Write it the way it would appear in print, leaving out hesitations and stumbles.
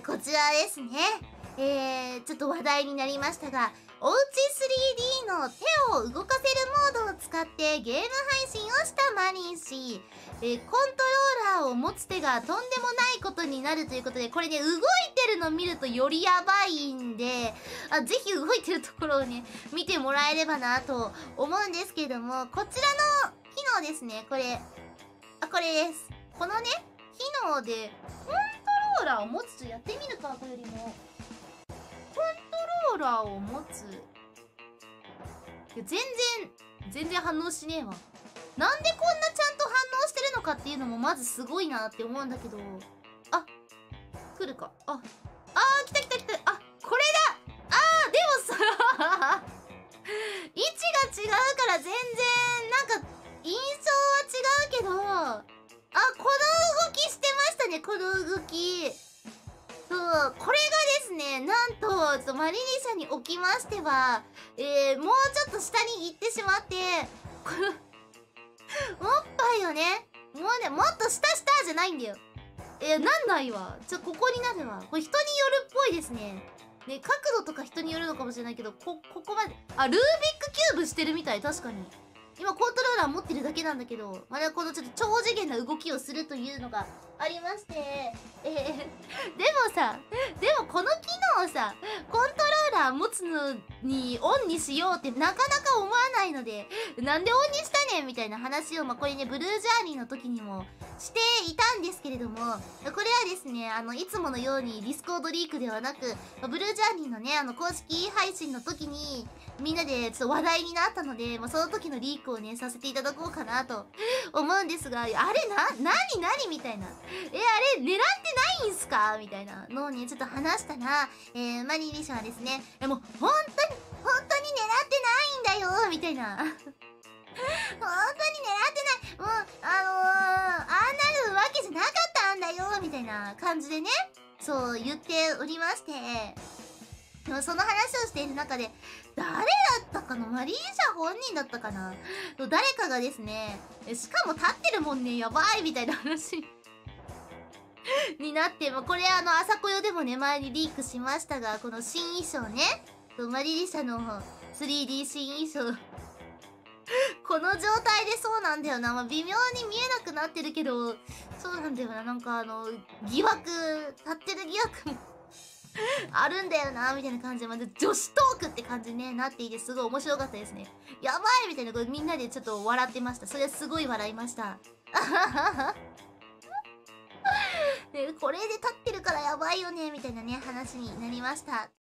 こちらですね。ちょっと話題になりましたが、おうち 3D の手を動かせるモードを使ってゲーム配信をしたマリン氏。コントローラーを持つ手がとんでもないことになるということで、これね、動いてるの見るとよりやばいんで、ぜひ動いてるところをね、見てもらえればなと思うんですけれども、こちらの機能ですね、これです。このね、機能で、コントローラーを持つとやってみるか、これよりも。コントローラーを持つ。いや、全然反応しねえわ。なんでこんなちゃんと反応してるのかっていうのもまずすごいなって思うんだけど。あ、来るか。来た。これだ。でもさ、位置が違うから全然、なんか、印象は違うけど、この動きしてましたね、この動き。そう、これがですね、なんと、マリリ社におきましては、もうちょっと下に行ってしまって、この、おっぱいをね、もうね、もっと下じゃないんだよ。なんないわ。ここになるわ。これ人によるっぽいですね。ね、角度とか人によるのかもしれないけど、ここまで。ルービックキューブしてるみたい、確かに。今コントローラー持ってるだけなんだけど、まだこのちょっと超次元な動きをするというのがありまして、でもこの機能をさ、コントローラー持つのにオンにしようってなかなか思わないので、なんでオンにしたねんみたいな話を、これね、ブルージャーニーの時にもしていたんですけれども、これはですね、いつものようにディスコードリークではなく、ブルージャーニーのね、公式配信の時に、みんなでちょっと話題になったので、その時のリークをね、させていただこうかなと思うんですが、あれ何みたいな。あれ狙ってないんすかみたいなのをね、ちょっと話したら、マリリシャはですね、もう本当に狙ってないんだよみたいな。本当に狙ってない。もう、ああなるわけじゃなかったんだよみたいな感じでね、そう言っておりまして、その話をしている中で、誰だったかな、マリーシャ本人だったかな、誰かがですね、しかも立ってるもんね、やばいみたいな話になって、これ朝こよでもね、前にリークしましたが、この新衣装ね、マリーシャの 3D 新衣装、この状態でそうなんだよな。微妙に見えなくなってるけど、そうなんだよな。なんか疑惑、立ってる疑惑もあるんだよなみたいな感じで、女子トークって感じに、ね、なっていて、すごい面白かったですね。やばいみたいな、これみんなでちょっと笑ってました。それはすごい笑いました。でこれで立ってるからやばいよねみたいなね、話になりました。